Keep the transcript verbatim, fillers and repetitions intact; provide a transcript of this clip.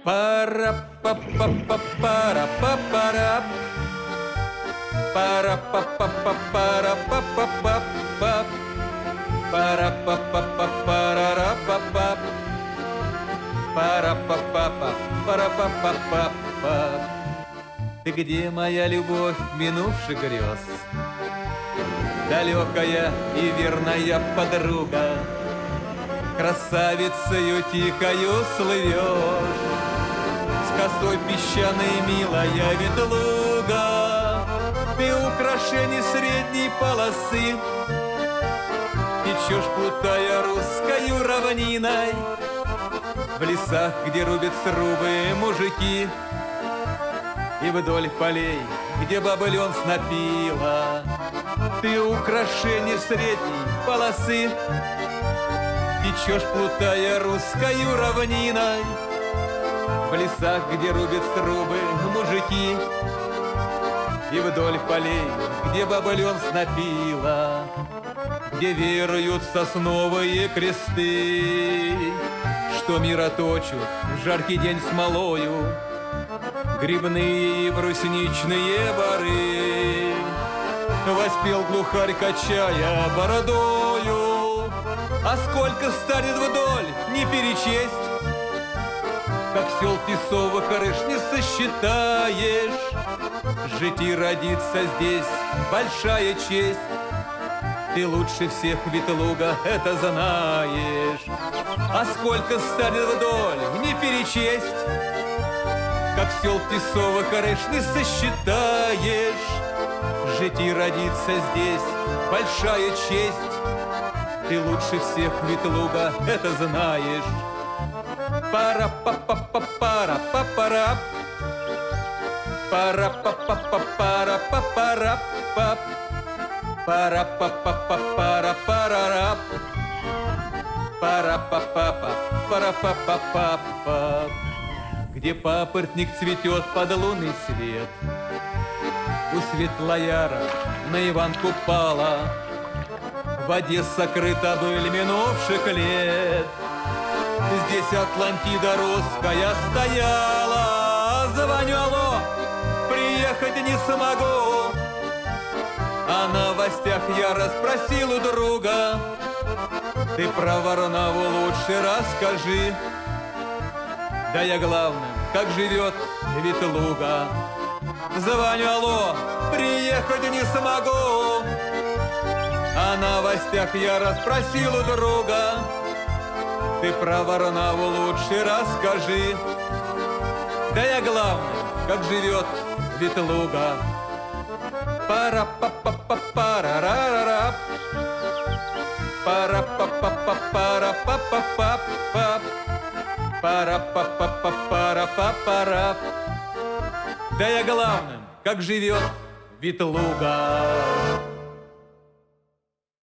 Пара па па па пара па пара пара па па па пара па па па па пара па па па пара ра па па пара па па па пара па па па па. Ты где, моя любовь минувших грез, далекая и верная подруга? Красавицею тихою слывешь, с косой песчаной, милая ветлуга. Ты украшение средней полосы течешь, плутая русскою равниной, в лесах, где рубят срубы мужики, и вдоль полей, где баба лен снопила. Ты украшение средней полосы течешь, плутая русскою равниной, в лесах, где рубят срубы мужики, и вдоль полей, где баба лен снопила, где веруют сосновые кресты, что мироточут в жаркий день смолою грибные и брусничные бары. Воспел глухарь, качая бородою, а сколько станет вдоль, не перечесть, как сел тесовых рыж не сосчитаешь. Жить и родиться здесь большая честь, ты лучше всех, ветлуга, это знаешь. А сколько станет вдоль, не перечесть, как сел тесовых рыж не сосчитаешь. Жить и родиться здесь большая честь, ты лучше всех, ветлуга, это знаешь. Пара па па па пара па пара пара па па па пара па пара па пара па па па пара пара пара па па па пара па па па па. Где папоротник цветет под лунный свет, у Светлояра на Иванку пала, в воде сокрыта быль минувших лет. Здесь Атлантида русская стояла. Звоню, алло, приехать не смогу. О новостях я расспросил у друга. Ты про Варнаву лучше расскажи. Да я главным, как живет ветлуга. Звоню, алло, приехать не смогу. О новостях я расспросил у друга. Ты про Варнаву лучше расскажи. Да я главным, как живет ветлуга. Пара па па па пара ра ра ра пара па па па пара па па па па пара па па па пара па пара. Да я главным, как живет ветлуга.